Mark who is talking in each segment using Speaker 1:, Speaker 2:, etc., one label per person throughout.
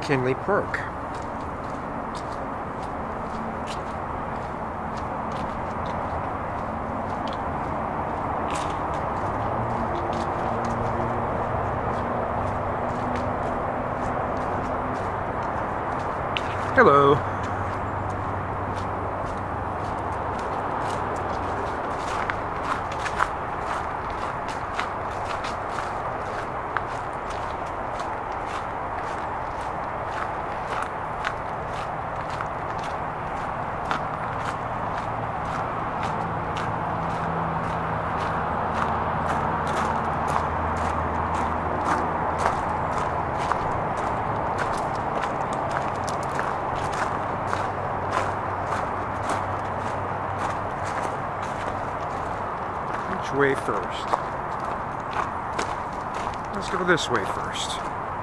Speaker 1: McKinley Park. Hello. Which way first? Let's go this way first.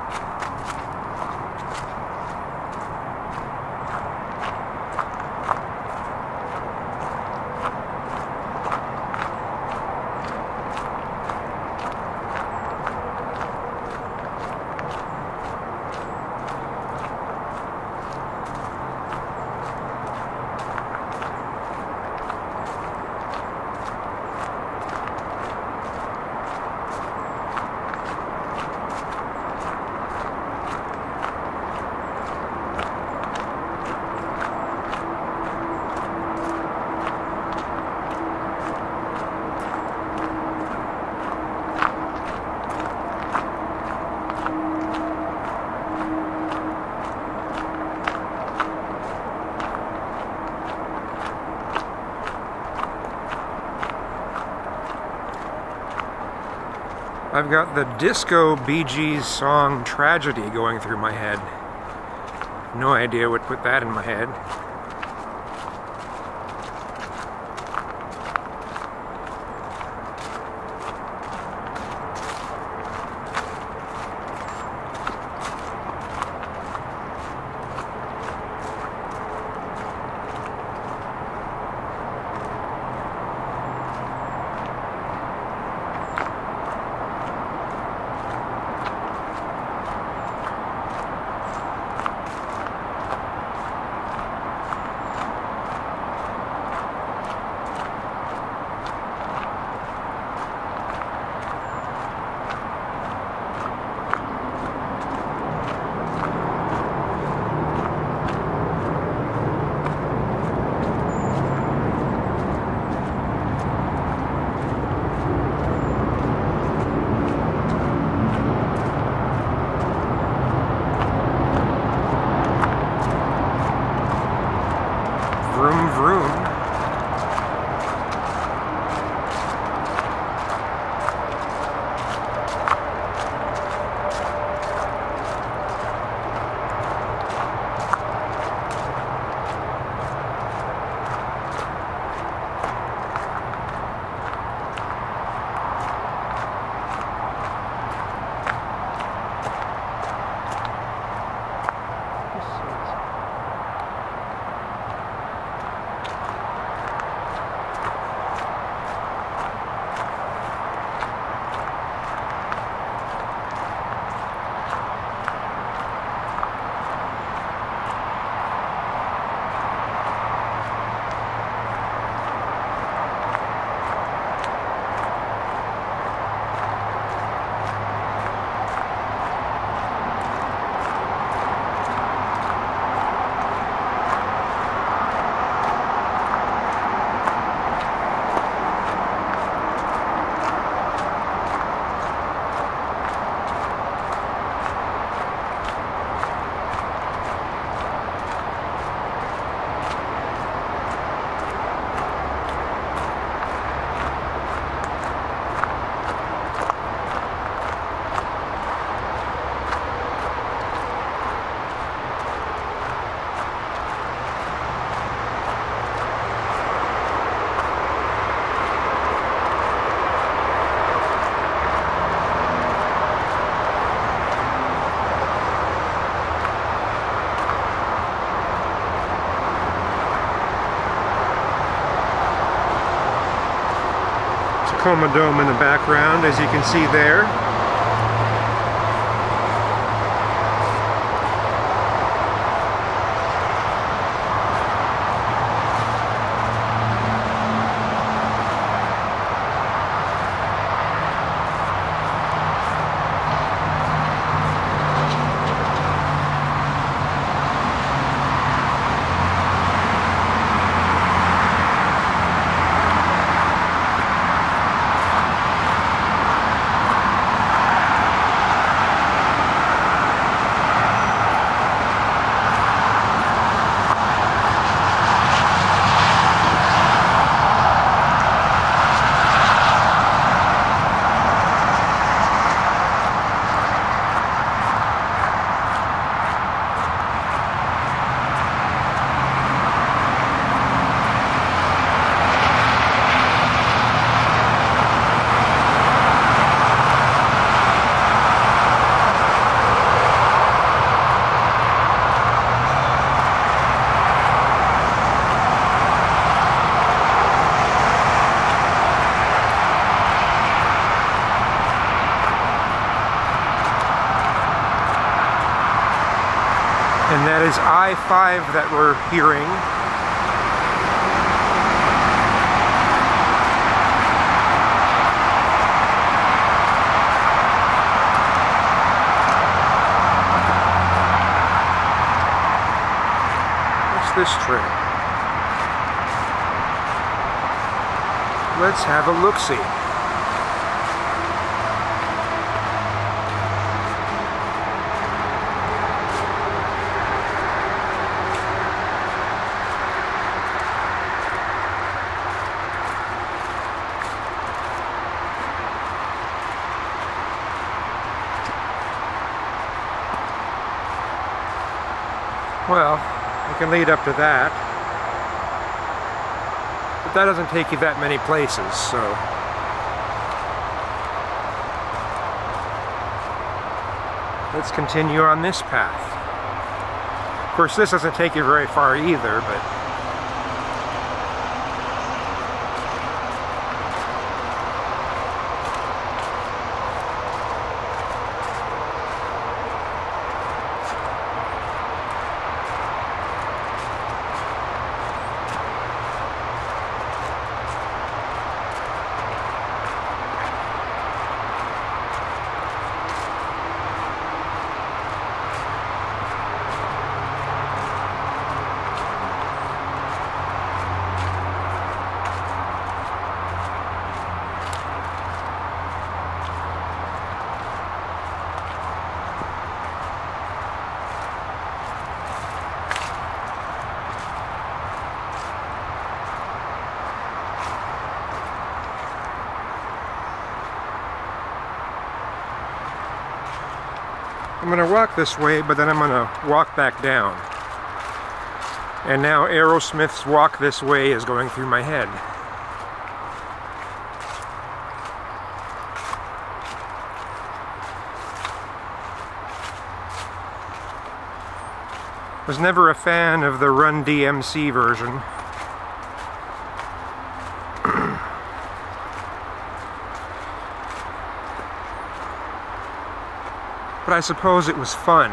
Speaker 1: I've got the disco Bee Gees song Tragedy going through my head. No idea what put that in my head. Vroom vroom. Tacoma Dome in the background, as you can see there. is I-5 that we're hearing. What's this trail? Let's have a look-see. Well, you can lead up to that, but that doesn't take you that many places, so. Let's continue on this path. Of course, this doesn't take you very far either, but I'm going to walk this way, but then I'm going to walk back down. And now Aerosmith's Walk This Way is going through my head. Was never a fan of the Run DMC version. But I suppose it was fun.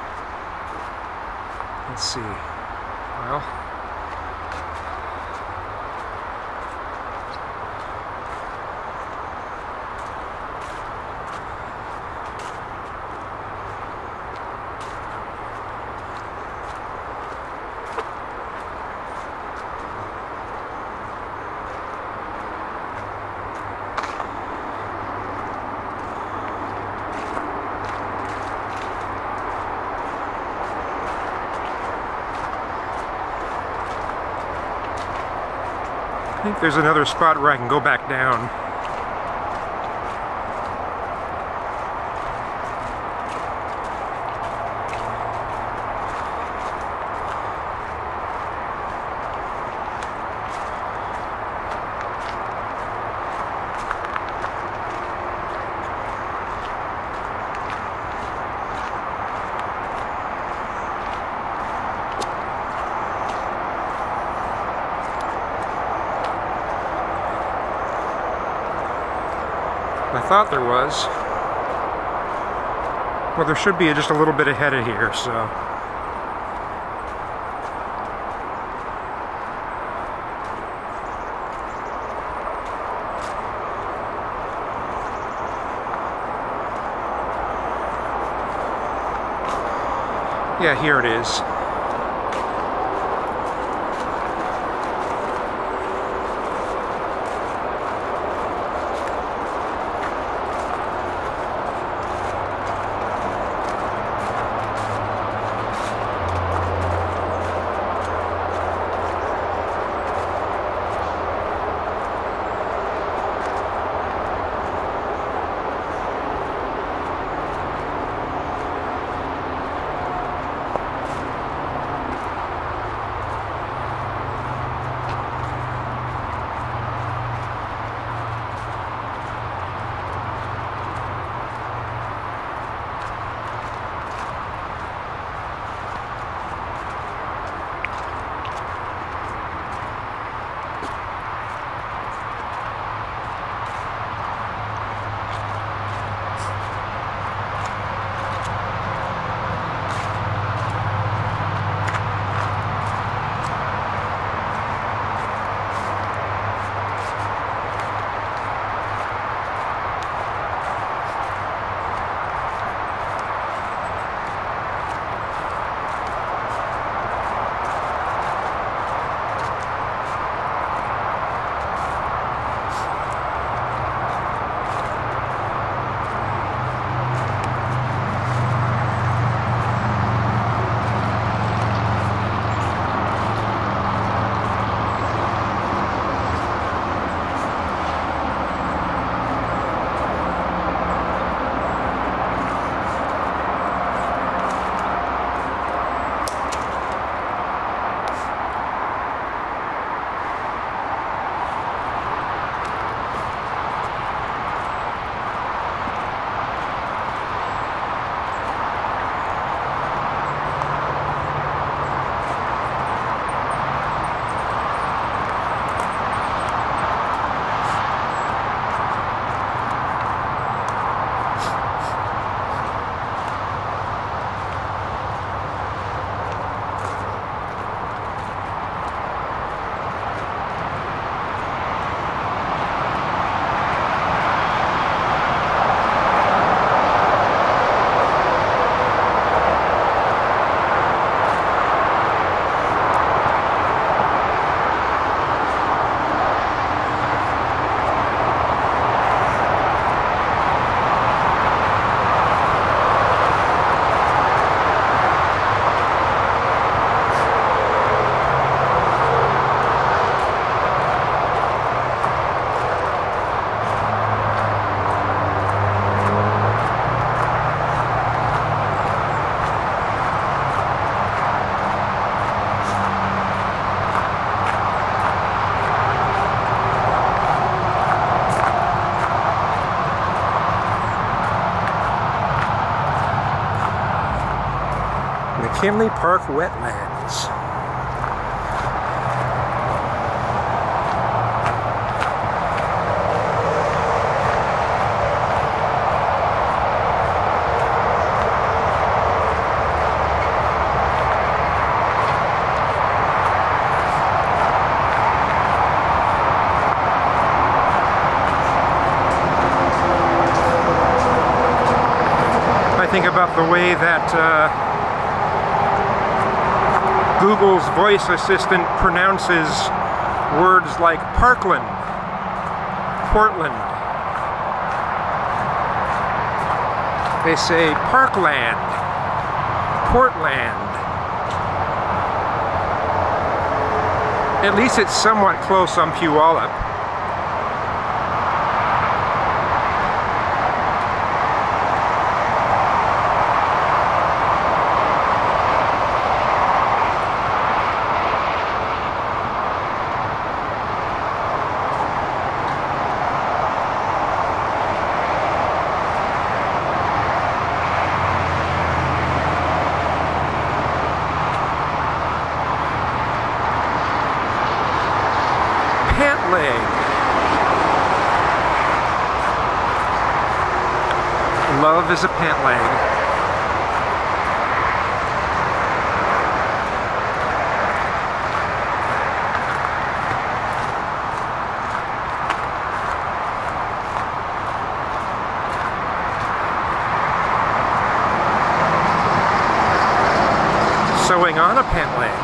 Speaker 1: Let's see. Well, I think there's another spot where I can go back down. I thought there was. Well, there should be just a little bit ahead of here, so. Yeah, here it is. McKinley Park Wetlands. I think about the way that Google's voice assistant pronounces words like Parkland, Portland. They say Parkland, Portland. At least it's somewhat close on Puyallup. Pant leg. Love is a pant leg. Sewing on a pant leg.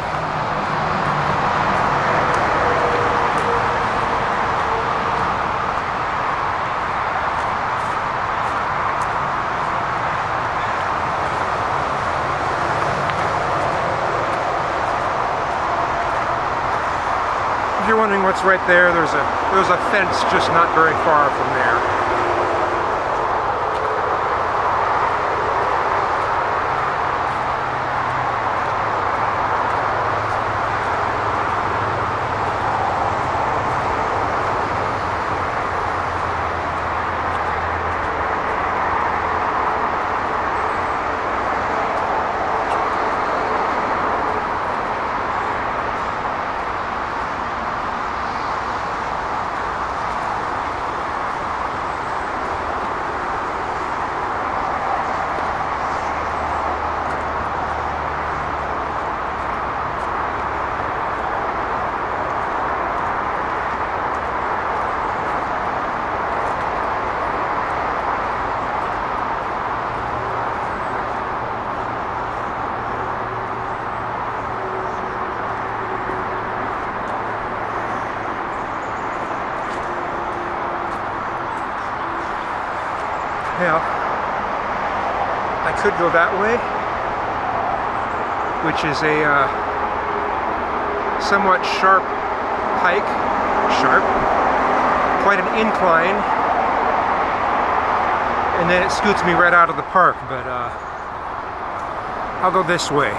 Speaker 1: If you're wondering what's right there, there's a fence just not very far from there. Now, I could go that way, which is a somewhat sharp hike, quite an incline, and then it scoots me right out of the park, but I'll go this way.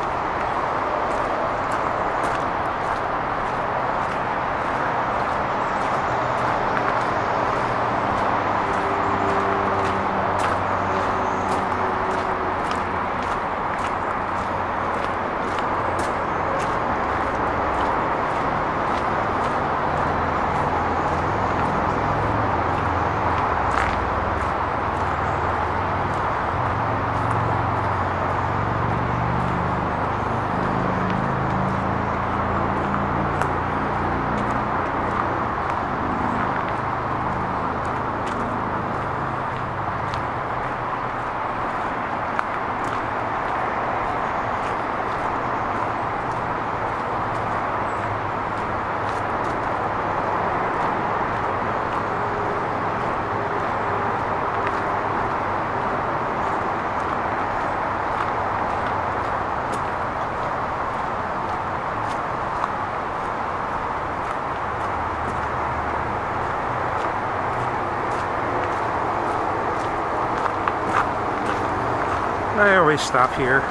Speaker 1: I always stop here.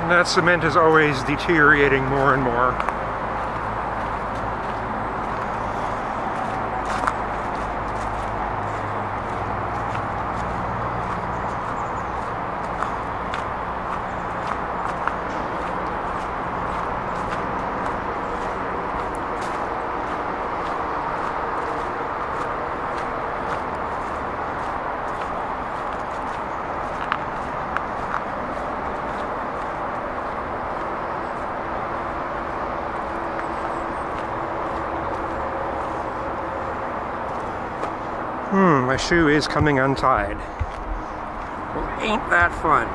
Speaker 1: And that cement is always deteriorating more and more. My shoe is coming untied. Well, ain't that fun?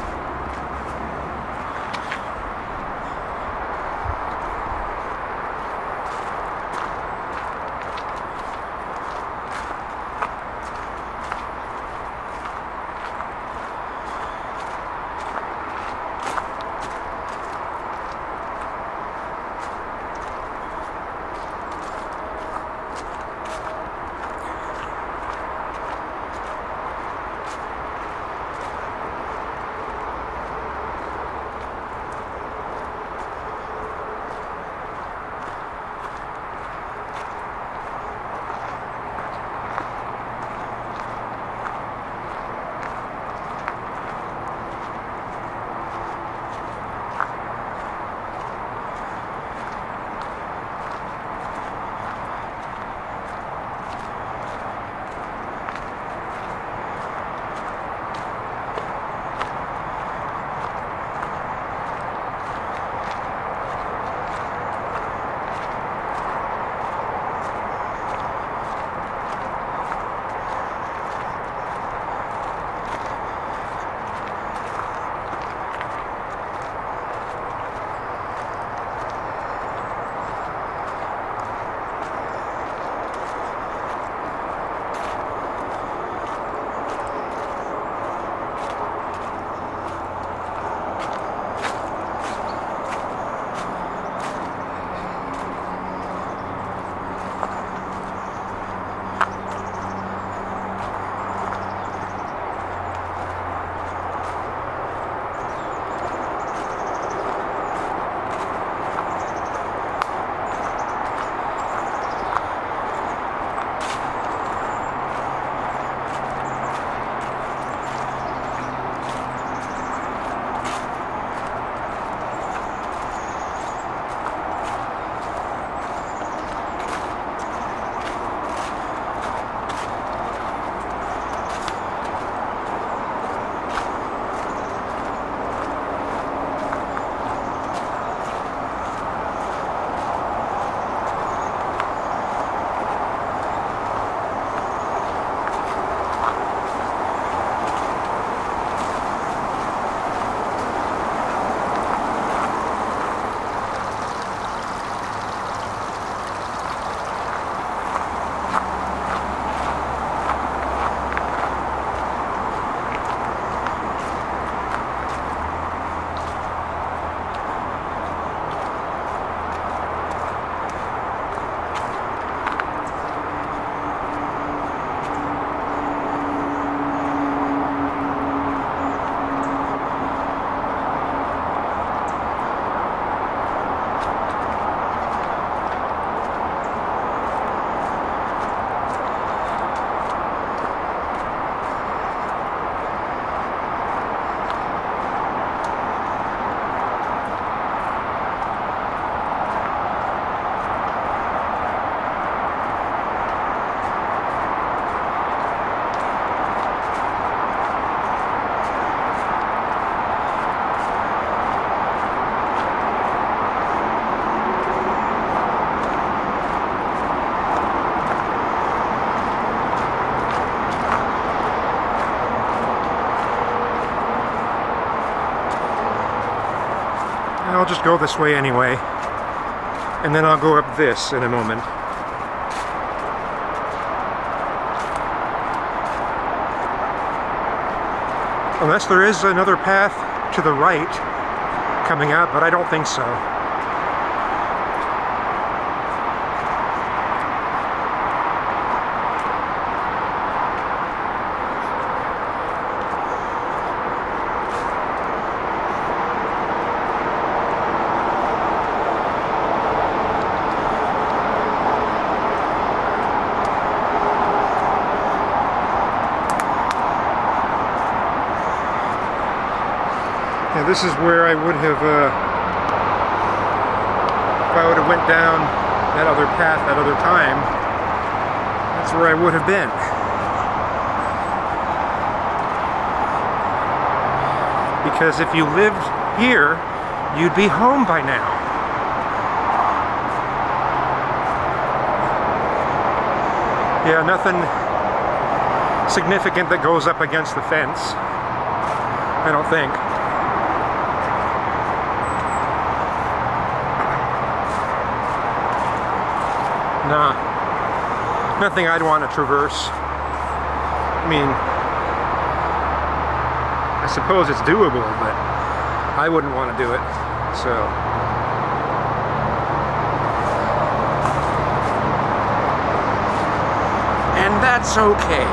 Speaker 1: I'll just go this way anyway, and then I'll go up this in a moment. Unless there is another path to the right coming out, but I don't think so. Yeah, this is where I would have, if I would have went down that other path that other time, that's where I would have been. Because if you lived here, you'd be home by now. Yeah, nothing significant that goes up against the fence, I don't think. Nah, nothing I'd want to traverse. I mean, I suppose it's doable, but I wouldn't want to do it, so. And that's okay.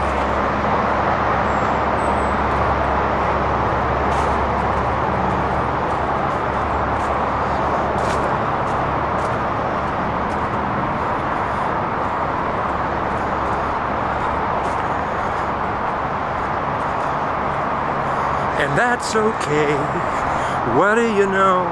Speaker 1: And that's okay. What do you know?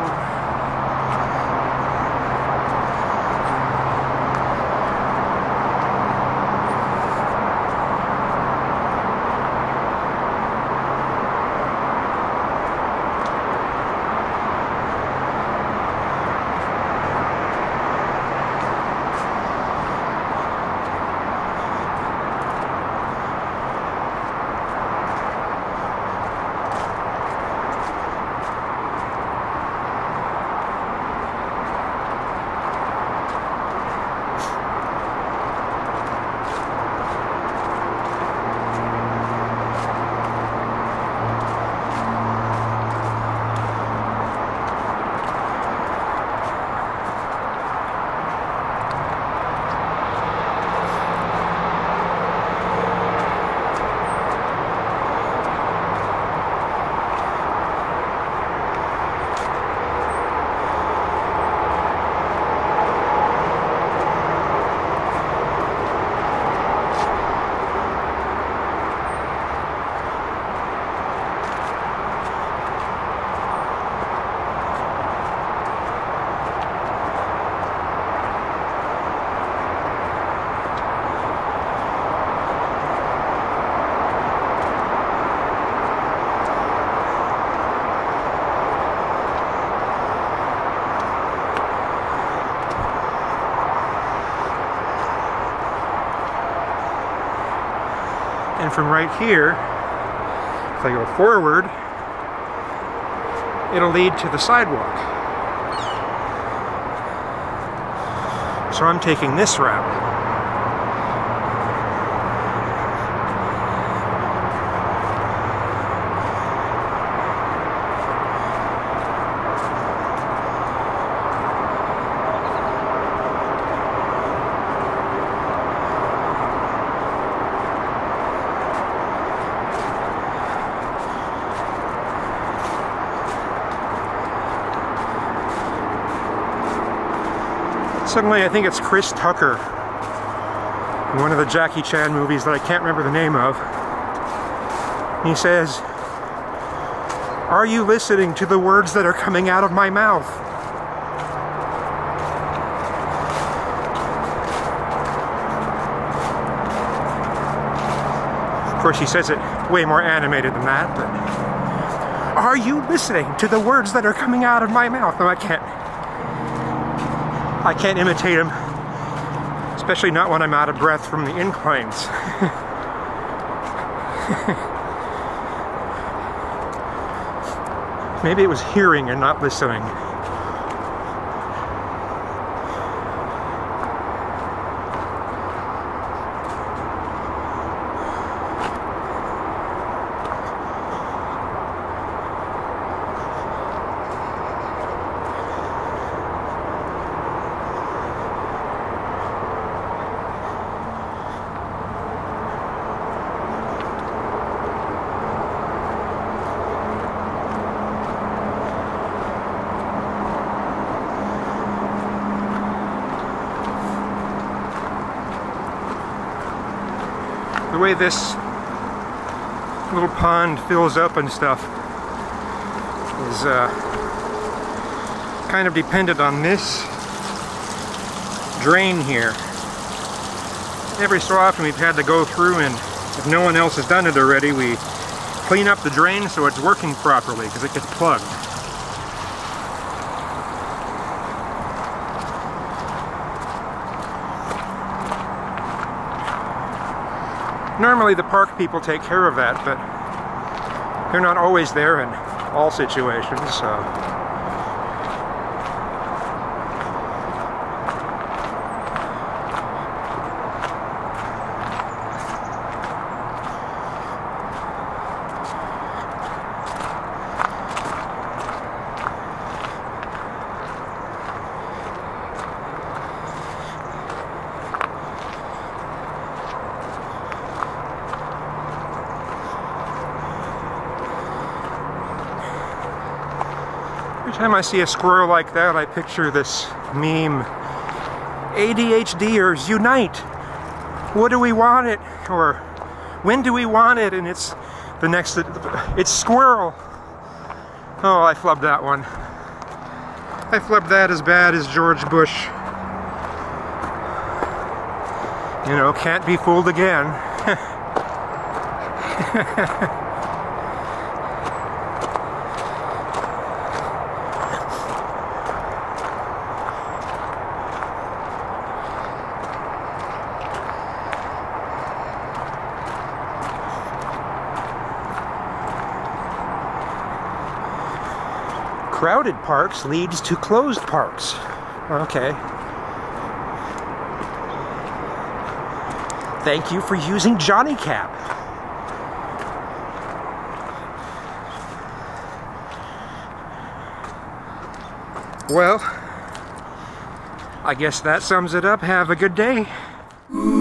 Speaker 1: And from right here, if I go forward, it'll lead to the sidewalk. So I'm taking this route. Suddenly I think it's Chris Tucker in one of the Jackie Chan movies that I can't remember the name of. He says, "Are you listening to the words that are coming out of my mouth?" Of course he says it way more animated than that, but are you listening to the words that are coming out of my mouth? No, I can't imitate him, especially not when I'm out of breath from the inclines. Maybe it was hearing and not listening. The way this little pond fills up and stuff, is kind of dependent on this drain here. Every so often we've had to go through, and if no one else has done it already, we clean up the drain so it's working properly, because it gets plugged. Normally the park people take care of that, but they're not always there in all situations, so. Every time I see a squirrel like that, I picture this meme, ADHDers unite! What do we want it? Or, when do we want it? And it's the next, it's squirrel! Oh, I flubbed that one. I flubbed that as bad as George Bush. You know, can't be fooled again. Crowded parks leads to closed parks. Okay. Thank you for using Johnny Cap. Well, I guess that sums it up. Have a good day.